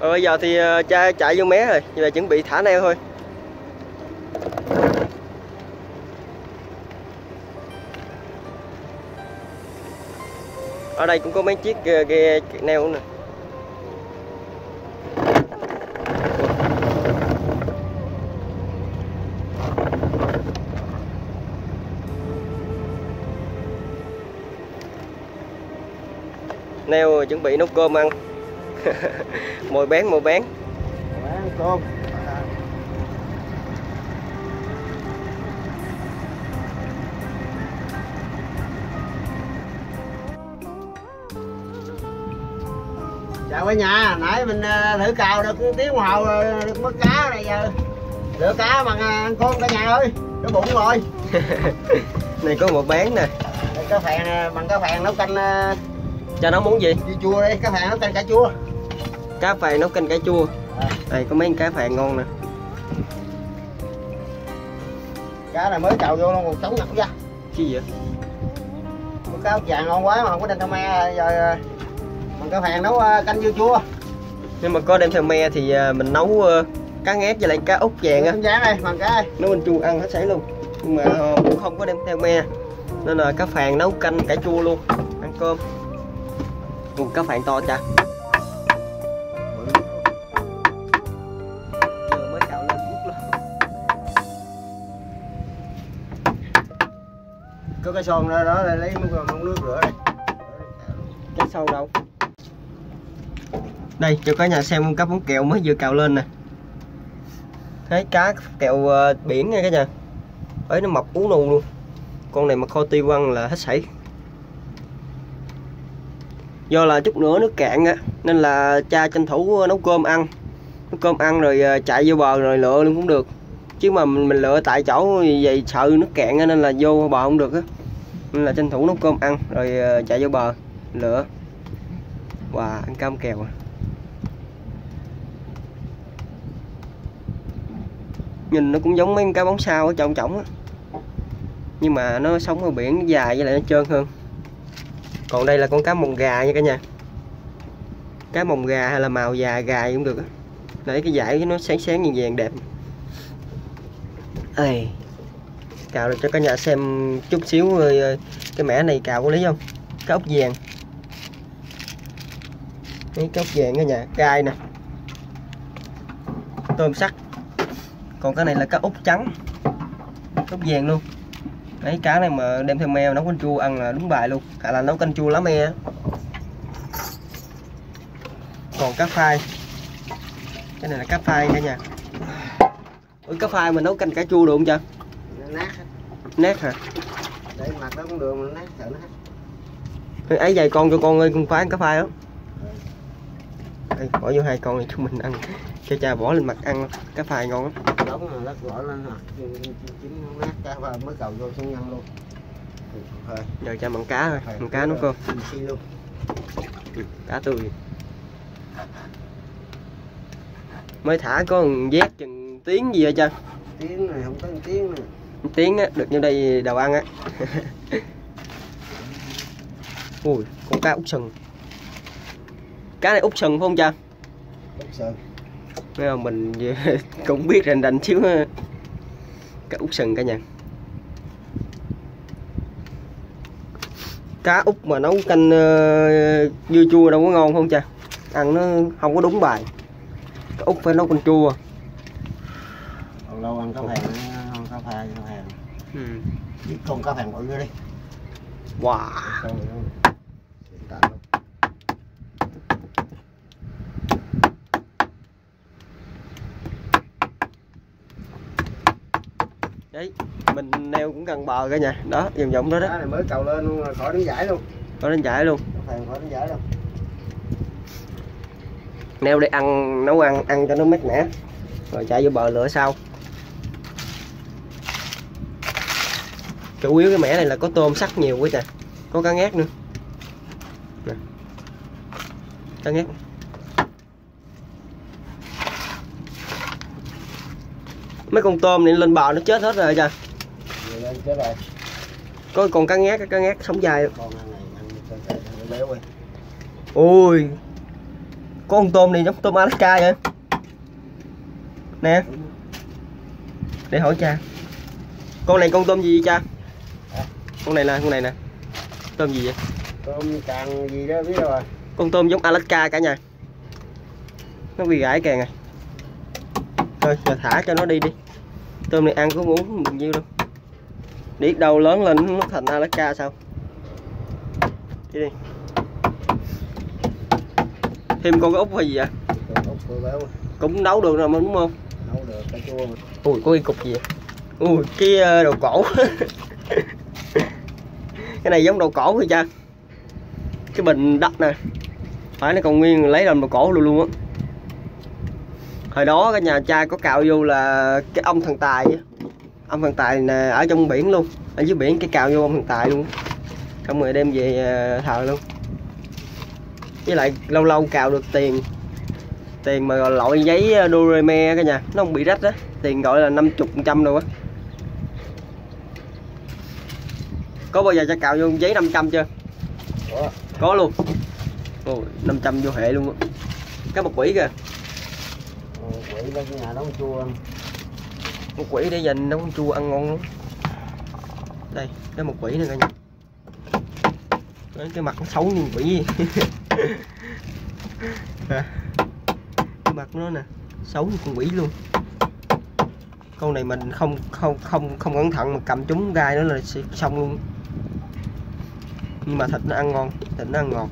Rồi bây giờ thì cha chạy vô mé rồi, bây giờ chuẩn bị thả neo thôi. Ở đây cũng có mấy chiếc ghe neo nè. Neo rồi, chuẩn bị nấu cơm ăn. Mồi bén cơm. Chào cả nhà, nãy mình thử cào được tiếng đồng hồ được mất cá này, giờ lựa cá bằng ăn cơm cả nhà ơi, nó bụng rồi. Này có một bán nè. Cá phèn bằng cá phèn nấu canh. Cha nấu món gì? Chua đi, cá phèn nấu canh cà chua. Cá phèn nấu canh cà chua. Đây có mấy cá phèn ngon nè. Cá này mới cào vô luôn còn sống ngập ra. Chi vậy? Con cá ốc vàng ngon quá mà không có đem theo me, giờ bằng cá phèn nấu canh dưa chua. Nhưng mà có đem theo me thì mình nấu cá ngát với lại cá ốc vàng á. Không dám đây, bằng cá đây. Nấu canh chua ăn hết sảy luôn. Nhưng mà cũng không có đem theo me. Nên là cá phèn nấu canh cà chua luôn, ăn cơm. Ủa, cá phèn to cha. Giờ mới cạo lên nước luôn. Có cái son đó để lấy múc nước rửa đây. Cái son đâu? Đây cho cả nhà xem cá bóng kẹo mới vừa cạo lên nè. Thấy cá kẹo biển nha cả nhà. Ấy nó mập ú nù luôn. Con này mà kho tiêu ăn là hết sảy. Do là chút nữa nước cạn á, nên là cha tranh thủ nấu cơm ăn. Nấu cơm ăn rồi chạy vô bờ rồi lựa luôn cũng được. Chứ mà mình lựa tại chỗ vậy sợ nước cạn á, nên là vô bờ không được á. Nên là tranh thủ nấu cơm ăn rồi chạy vô bờ lựa. Wow, ăn cam kèo à. Nhìn nó cũng giống mấy cá bóng sao ở trong trỏng á. Nhưng mà nó sống ở biển, nó dài với lại nó trơn hơn. Còn đây là con cá mồng gà nha cả nhà. Cá mồng gà hay là màu già gà cũng được á. Để cái dải nó sáng sáng vàng vàng đẹp. Ê, cào được cho cả nhà xem chút xíu rồi. Cái mẻ này cào có lý không? Cá ốc vàng. Cái cá ốc vàng cả nhà, cay nè. Tôm sắt. Còn cái này là cá ốc trắng. Cá ốc vàng luôn. Đấy, cá này mà đem theo me nấu canh chua ăn là đúng bài luôn. Hay là nấu canh chua lá me. Còn cá phai. Cái này là cá phai cả nhà. Ủa, cá phai mà nấu canh cà chua được không cha? Nát. Nát hả? Để mặt nó cũng được mà nát sợ nát. Ấy dày con cho con ơi, con phái cá phai đó. Đây, bỏ vô 2 con này cho mình ăn. Cho cha bỏ lên mặt ăn. Cá phai ngon lắm. Đúng rồi, lắc bỏ lên rồi. Chín nát cá phai mới cầu vô xuống nhân luôn. Rồi. Giờ cha mặn cá thôi, mặn cá nấu cơm. Luôn. Cá tươi. Mới thả có một vét chừng tiếng gì vậy cha? Tiếng này không có tiếng này. Tiếng á, được như đây đầu ăn á. Ui, con cá út sừng. Cá này út sừng phải không cha? Út sừng. Nghe không, mình cũng biết rành rành xíu ha. Cá út sừng cả nhà. Cá út mà nấu canh dưa chua đâu có ngon không cha? Ăn nó không có đúng bài. Cá út phải nấu canh chua. Còn lâu ăn cá phèn, ăn cá phèn. Biết con cá phèn bự nữa đi. Wow. Đấy, mình neo cũng gần bờ cả nhà. Đó, vòng vòng đó đó. Cá này mới cầu lên luôn, khỏi đến giải luôn. Khỏi đến giải luôn. Phèn khỏi đến giải luôn. Neo để ăn, nấu ăn cho nó mát mẻ. Rồi chạy vô bờ lửa sau. Chủ yếu cái mẻ này là có tôm sắt nhiều quá trời. Có cá ngát nữa nè. Cá ngát. Mấy con tôm này lên bờ nó chết hết rồi cha. Chết rồi. Có con cá ngát sống dài. Con này ăn béo rồi. Ôi, Có con tôm này giống tôm Alaska vậy nè, để hỏi cha con này con tôm gì vậy cha? Con này nè tôm gì vậy? Tôm càng gì đó biết rồi. Con tôm giống Alaska cả nhà, nó bị gãi kìa này. Thôi giờ thả cho nó đi. Tôm này ăn có muốn bao nhiêu đâu, biết đâu lớn lên nó thành Alaska sao. Đi. Thêm con cái út hay gì vậy? Cũng nấu được rồi mà đúng không? Nấu được cà chua. Ui có cái cục gì vậy? Ui cái đầu cổ. Cái này giống đầu cổ hay cha? Cái bình đất nè, phải nó còn nguyên lấy làm đầu cổ luôn á. Hồi đó cái nhà cha có cạo vô là cái ông thần tài á. Ông thần tài nè, ở trong biển luôn, ở dưới biển cái cạo vô ông thần tài luôn, xong rồi đem về thờ luôn. Với lại lâu lâu cạo được tiền mà loại giấy Doreme cả nhà, nó không bị rách á, tiền gọi là 50% đâu á. Có bao giờ cha cạo vô giấy 500 chưa? Có luôn. Ồ, 500 vô hệ luôn á. Cái một quỷ kìa. Quỷ lên cái nhà nấu chua ăn. Một quỷ để dành nấu chua ăn ngon lắm. Đây, cái một quỷ này cả nhà. Cái mặt nó xấu như quỷ. Cái mặt nó nè, xấu như con quỷ luôn. Con này mình không cẩn thận mà cầm trúng gai nó là sẽ xong luôn. Nhưng mà thịt nó ăn ngon, thịt nó ăn ngọt.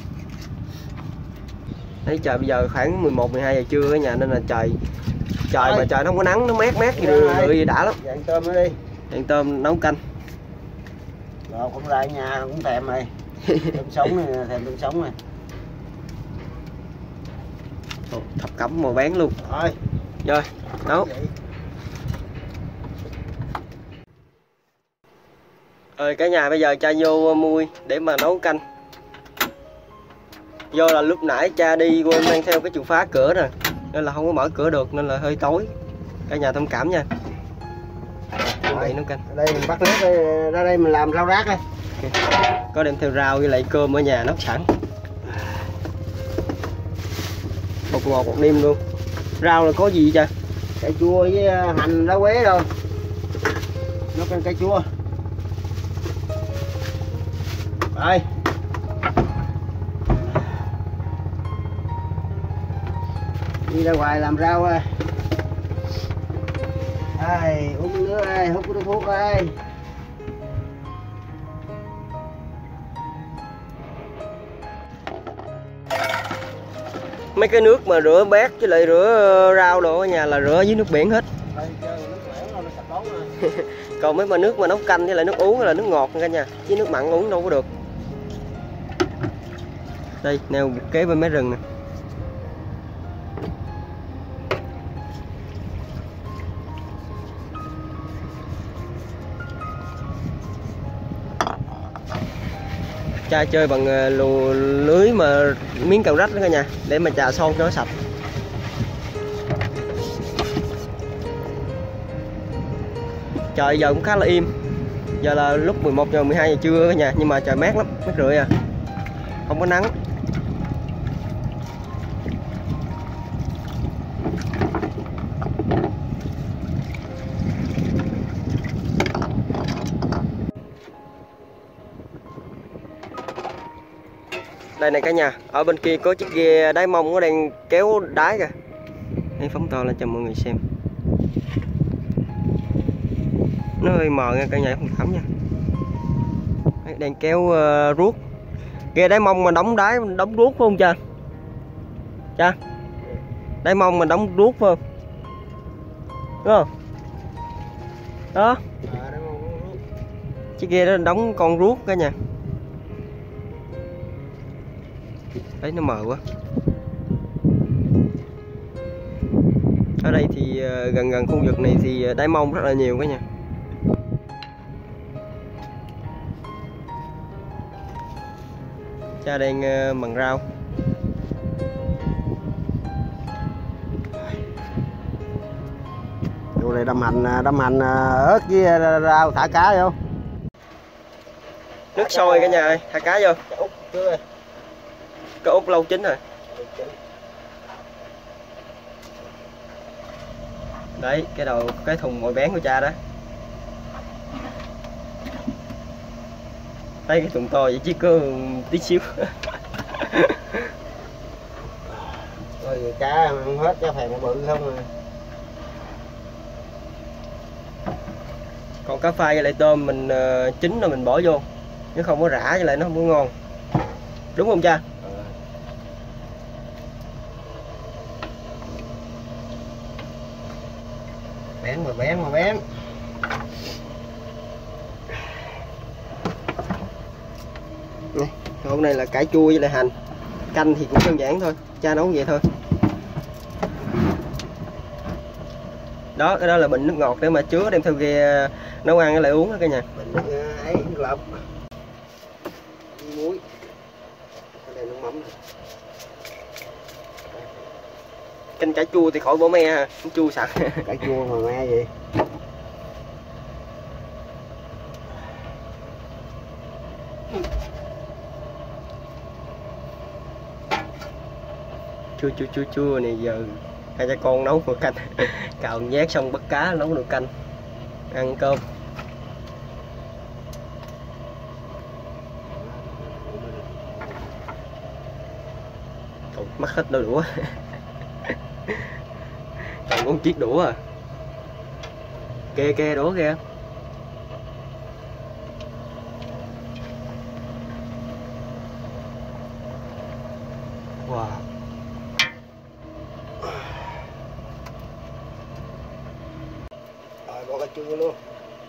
Đấy trời bây giờ khoảng 11 12 giờ trưa ở nhà nên là trời mà trời nó không có nắng, nó mát gì vậy đã lắm. Ăn tôm nó đi. Ăn tôm nấu canh. Rồi cũng lại nhà cũng thèm này. Tôm sống này, thèm tôm sống này. Thập cẩm màu bán luôn. Rồi, nấu. Rồi cả nhà bây giờ cha vô muôi để mà nấu canh. Do là lúc nãy cha đi quên mang theo cái chìa khóa cửa nè, nên là không có mở cửa được nên là hơi tối. Cả nhà thông cảm nha. Chuẩn bị nấu canh. Ở đây mình bắt nước ra đây mình làm rau rác đây. Okay. Có đem theo rau với lại cơm ở nhà nấu sẵn. Bột ngọt một đêm luôn. Rau là có gì cha? Cà chua với hành lá quế rồi. Nấu canh cà chua. Rồi. Đi ra ngoài làm rau ơi. Uống nước ơi, hút cái thuốc ơi. Mấy cái nước mà rửa bát với lại rửa rau đồ ở nhà là rửa dưới nước biển hết. Còn mấy mà nước mà nấu canh với lại nước uống là nước ngọt cả nhà, chứ nước mặn uống đâu có được. Đây neo kế bên mé rừng nè. Cha chơi bằng lưới mà miếng cào rách đó cả nhà, để mà chà son cho nó sạch. Trời giờ cũng khá là im. Giờ là lúc 11 giờ 12 giờ trưa cả nhà, nhưng mà trời mát lắm, mát rượi à. Không có nắng. Đây này cả nhà, ở bên kia có chiếc ghe đáy mông nó đang kéo đáy kìa. Đây phóng to lên cho mọi người xem. Nó hơi mờ nha cả nhà, không thấm nha. Đấy, đang kéo ruốc. Ghe đáy mông mà đóng đáy, đóng ruốc phải không cha? Cha? Đáy mông mà đóng ruốc phải không? Đúng không? Đó. Chiếc ghe đó đóng con ruốc cả nhà. Đấy nó mờ quá. Ở đây thì gần khu vực này thì đáy mông rất là nhiều cả nhà. Cha đang mần rau. Chỗ này đâm hành ớt với rau thả cá vô. Nước sôi cả nhà ơi, thả cá vô. Cái út lâu chín rồi. Đấy, cái thùng mồi bén của cha đó. Thấy cái thùng to vậy chứ có tí xíu. Rồi cá không hết, cá phèn bự không à. Còn cá phai với lại tôm mình chín rồi mình bỏ vô, chứ không có rã với lại nó không có ngon, đúng không cha? Bén mà bén mà bén. Này, hôm nay là cải chua với lại hành, canh thì cũng đơn giản thôi, cha nấu vậy thôi. Đó, cái đó là bình nước ngọt để mà chứa đem theo ghe nấu ăn lại uống đó cả nhà. Bình nước ấy lọc. Muối. Cái này nước mắm. Canh cải chua thì khỏi bỏ me ha, chua sẵn. Cải chua mà me gì? Chua này giờ hai cha con nấu nồi canh. Cào nhét xong bắt cá nấu nồi canh ăn cơm. Trời, mất hết đôi đũa. Còn muốn chiếc đũa à. Kê đũa kìa. Wow. Rồi bỏ cà chua luôn.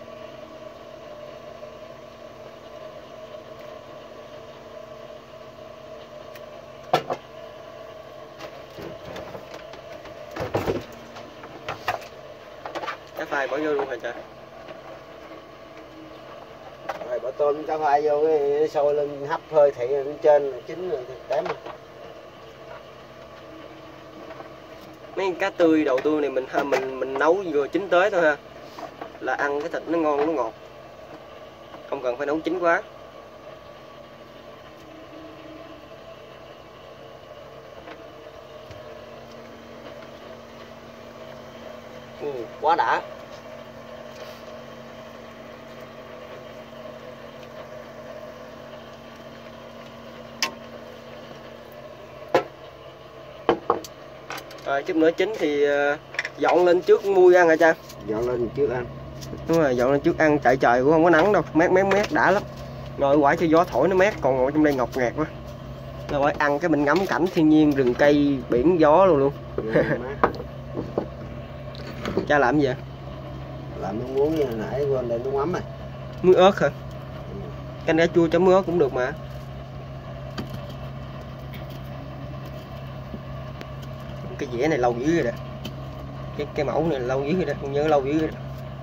Cá phai bỏ vô luôn hả cha? Rồi bỏ tôm cá phai vô cái sôi lên hấp hơi thị lên trên là chín rồi thì tém rồi. Mấy cá tươi đậu tươi này mình nấu vừa chín tới thôi ha, là ăn cái thịt nó ngon nó ngọt, không cần phải nấu chín quá. Quá đã. Rồi chút nữa chín thì dọn lên trước mui ăn hả cha? Dọn lên trước ăn. Đúng rồi, dọn lên trước ăn, tại trời cũng không có nắng đâu, mát đã lắm. Ngồi quải cho gió thổi nó mát, còn ngồi trong đây ngột ngạt quá. Là phải ăn cái mình ngắm cảnh thiên nhiên, rừng cây, biển gió luôn. Cha làm gì vậy? Làm nước muối như hồi nãy quên để nước mắm này. Muối ớt hả? Canh cá chua chấm muối ớt cũng được mà. Cái dĩa này lâu dữ rồi đó. Cái mẫu này lâu dữ rồi đó, không nhớ lâu dữ rồi đó.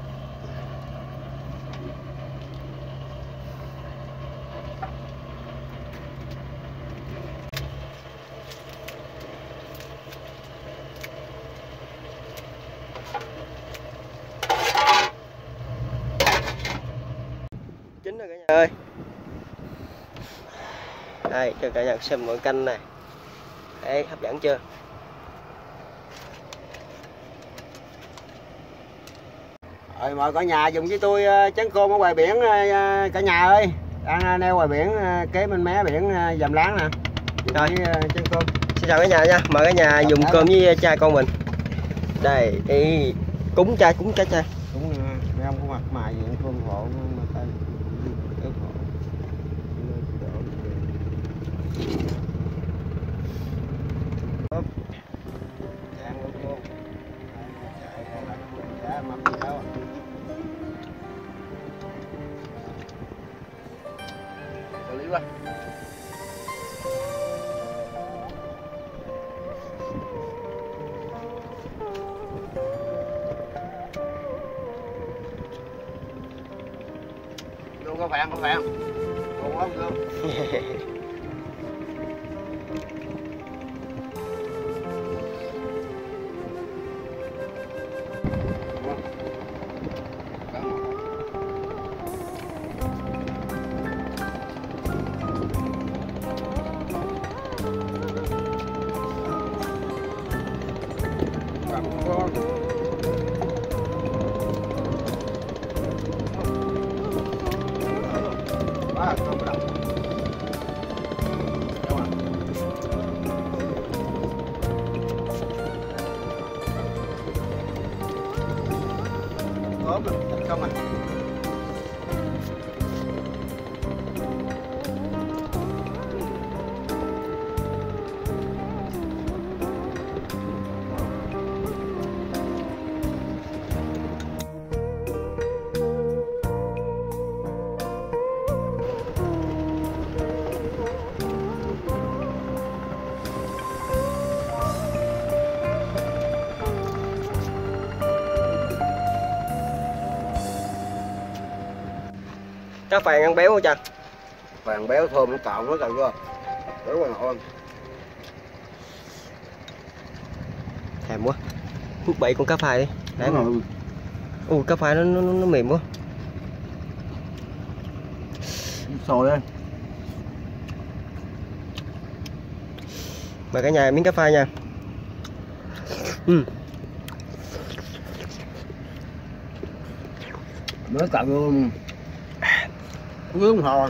Chín rồi cả nhà ơi. Đây cho cả nhà xem nồi canh này. Đấy, hấp dẫn chưa? Rồi mời cả nhà dùng với tôi chén cơm ở ngoài biển cả nhà ơi. Đang neo ngoài biển kế bên mé biển Dầm Láng nè. Rồi chén cơm. xin chào cả nhà nha, mời cả nhà dùng cơm với cha con mình. Đây đi cúng cha. Cũng mấy ông có mặt mày gì phương hộ mà ta ớt hộ. Chàng luôn luôn. Chạy mập gì đâu. Xử lý quá. Có phèn còn lắm luôn. Con. ốm rồi, thịt không à. Cá phèn ăn béo không cha? Phèn béo thơm nó cạo nó cạo chưa? Béo còn ngon. Thèm quá. Hút bậy con cá phai đi. Để mà. Ui cá phai nó mềm quá. Sôi á. Mời cả nhà miếng cá phai nha. Mới cạo vô nướng hồi.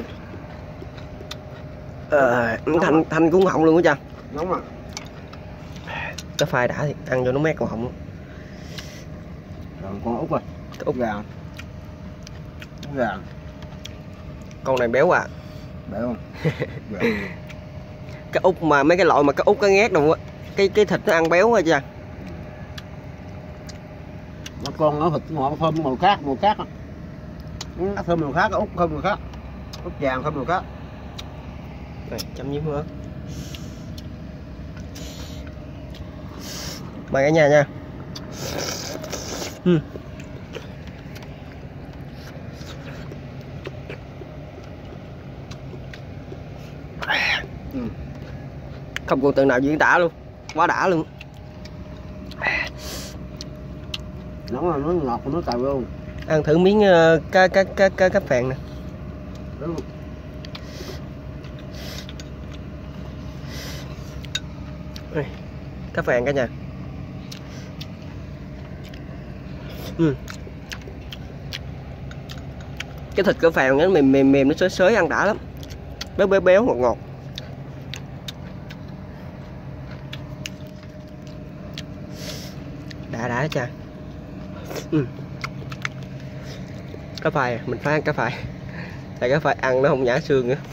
Thanh cũng họng luôn á cha. Nóng à. Cá phai đã thì ăn cho nó mát còn họng. Rồi con út rồi. Út gà. Út gà. Con này béo à. Béo không? Cá út mà mấy cái loại mà cá út cá ngát đâu á. Cái thịt nó ăn béo á cha. Nó con nó thịt ngọt thơm màu khác á. Nó thơm màu khác, út thơm màu khác. Út vàng thơm màu khác. Này, chấm nhím nữa. Mời cả nhà nha. Không còn từ nào diễn tả luôn, quá đã luôn. Nó là nó ngọt của nó cào luôn. Ăn thử miếng cá phèn nè. Đúng. Cá phèn cả nhà. Cái thịt cá phèn nó mềm nó xới xới ăn đã lắm. Béo ngọt ngọt. Đã cha. Cá phai mình phải ăn cá phai. Tại cá phai ăn nó không nhả xương nữa.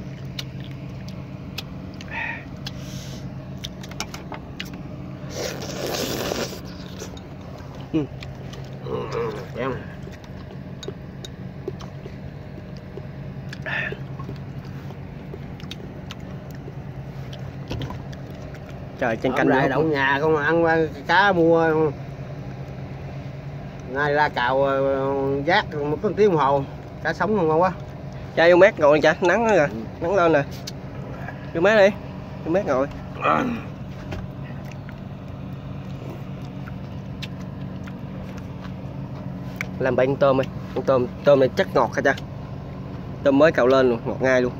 Trời chân canh lại đậu nhà con ăn cá mua nay ra cào giác một tiếng đồng hồ cá sống không ngon quá. Cha vô mát ngồi cha, nắng đó kìa, nắng lên nè. Vô mát đi, vô mát ngồi. Làm bánh tôm đi, tôm này chắc ngọt hả cha? Tôm mới cạo lên luôn, ngọt ngay luôn.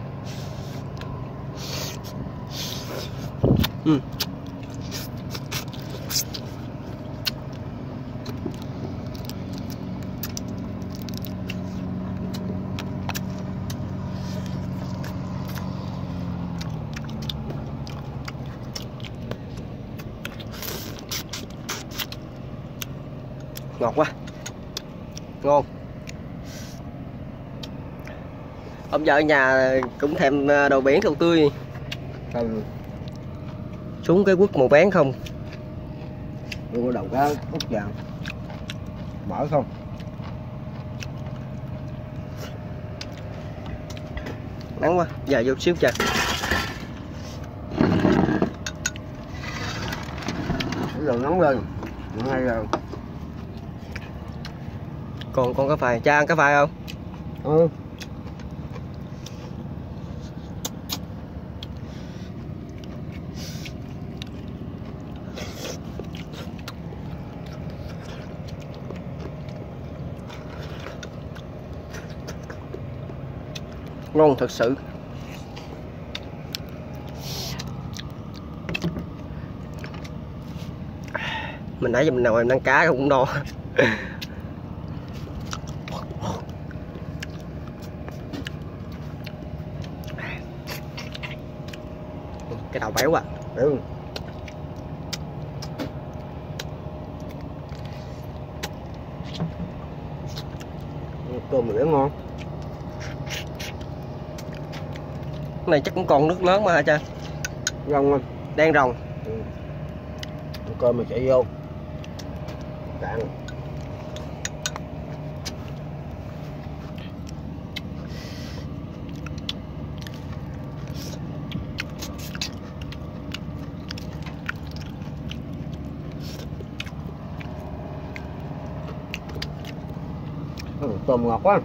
Ngọt quá, ngon. Ông vợ ở nhà cũng thèm đồ biển đồ tươi. Xuống cái quất màu bán không. Đưa đầu cá út vàng mở không. Nắng quá, giờ vô xíu chà. Rồi nóng lên ngay rồi. Còn con cá phai, cha ăn cá phai không? Ngon thật sự. Mình nãy giờ mình nào em ăn cá cũng no. Cái đầu béo à. Cơm biển ngon. Cái này chắc cũng còn nước lớn mà hả cha? Rong không? Đang rồng. Cơm mà chạy vô. Cạn. Tôm ngọt quá.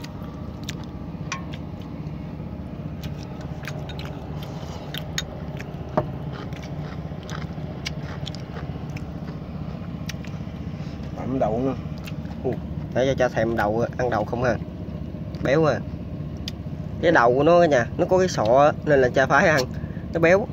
Bẩm đậu nữa. Để cho thèm đậu, ăn đậu không à. Béo à. Cái đầu của nó cả nhà, nó có cái sọ nên là cha phải ăn. Nó béo.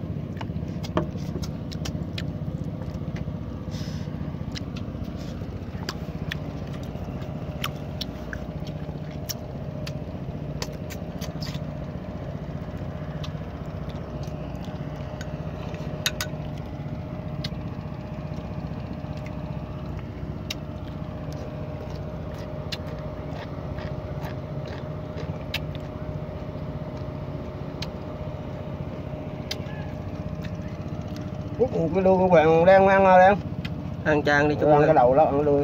Cái đuôi của bạn đang ăn rồi đang. Ăn chan đi Ăn cái đầu đó, ăn cái đuôi.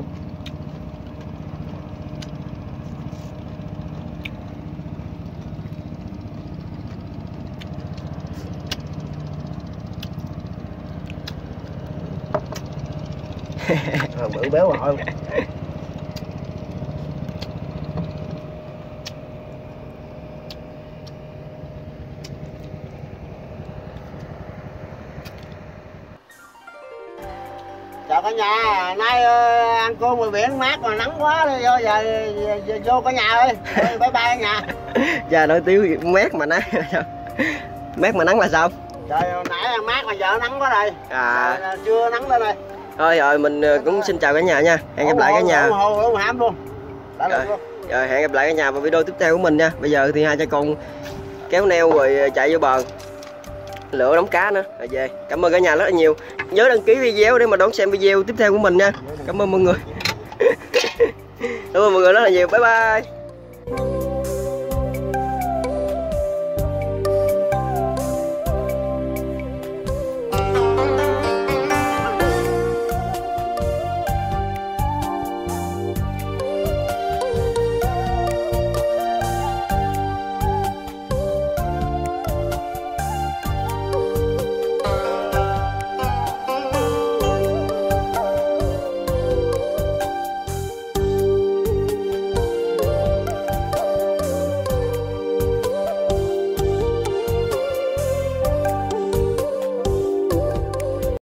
Bự béo rồi. Chào cả nhà, nay ăn cơm ngoài biển mát mà nắng quá đi, giờ vô cả nhà ơi. Bye bye cả nhà. Cha nổi tiếng mát mà nắng. Mát mà nắng là sao? Trời nãy mát mà giờ nắng quá rồi. Chưa nắng lên rồi. Thôi rồi mình cũng xin chào cả nhà nha. Hẹn gặp lại cả nhà. Rồi hẹn gặp lại cả nhà vào video tiếp theo của mình nha. Bây giờ thì hai cha con kéo neo rồi chạy vô bờ lửa đóng cá nữa rồi về. Cảm ơn cả nhà rất là nhiều. Nhớ đăng ký video để mà đón xem video tiếp theo của mình nha. Cảm ơn mọi người. Cảm ơn mọi người rất là nhiều. Bye bye.